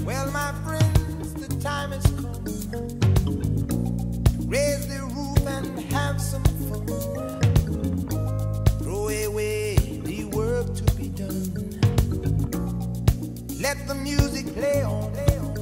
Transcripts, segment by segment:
Well, my friends, the time has come. Raise the roof and have some fun. Throw away the work to be done. Let the music play on.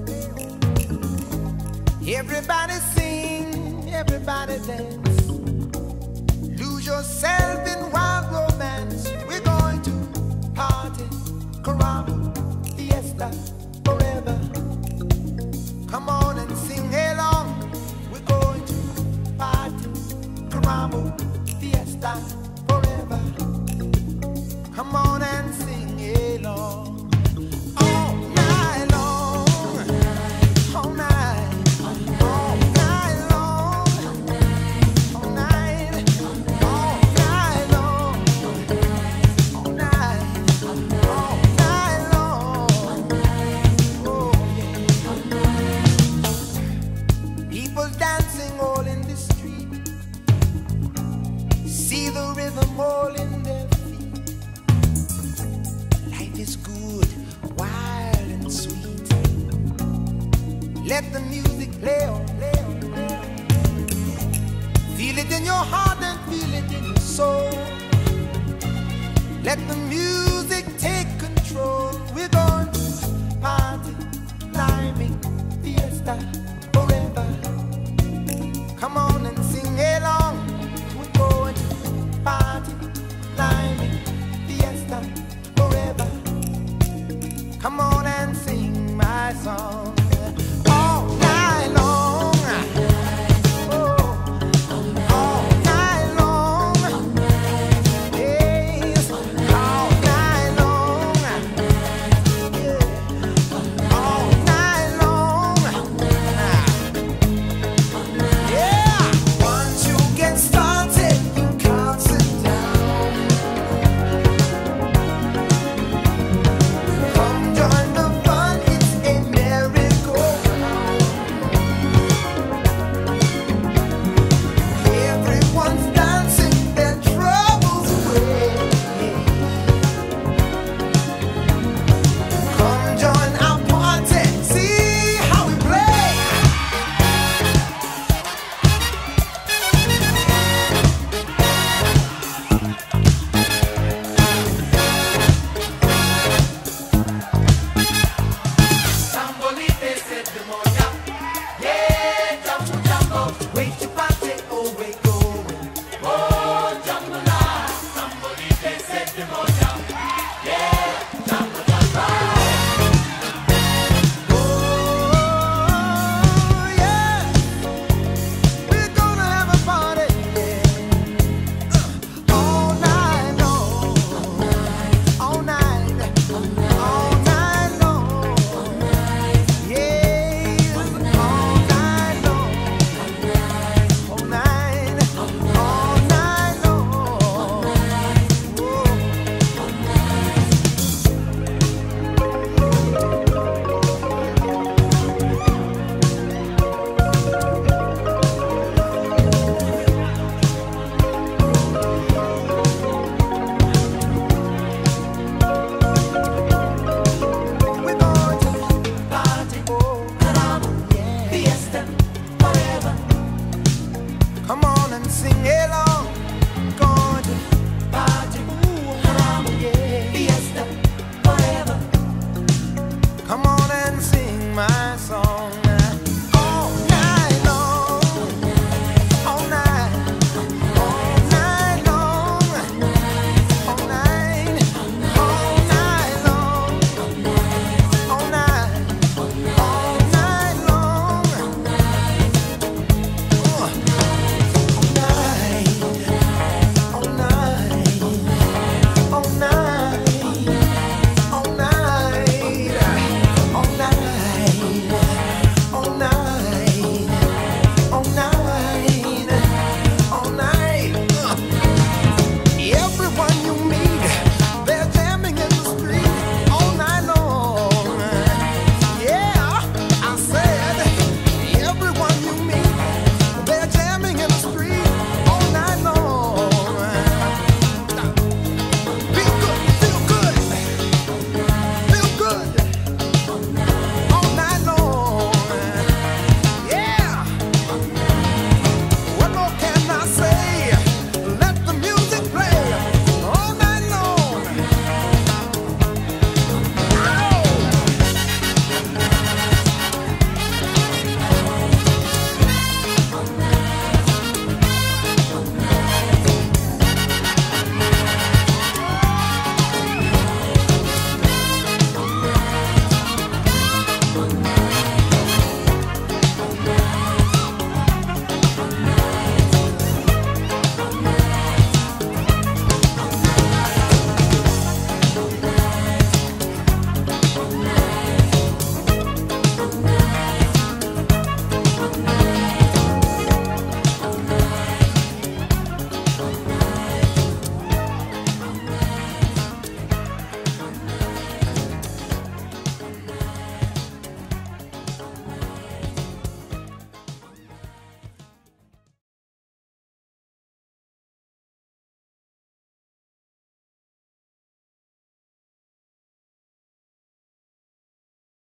Everybody sing, everybody dance. Lose yourself in wild romance. We're going to party, caramba, fiesta, forever. Come on and sing along. We're going to party, caramba, fiesta, forever. Come on and sing along. All night long, all night, all night long, all night, all night long, all night, all night long. Oh yeah. People dancing all in the street. See the rhythm all in their feet. Life is good, wild and sweet. Let the music play on, play on, play on. Feel it in your heart and feel it in your soul. Let the music take control. We're going to party, climbing, fiesta, forever. Come on and sing along. We're going to party, climbing, fiesta, forever. Come on and sing my song.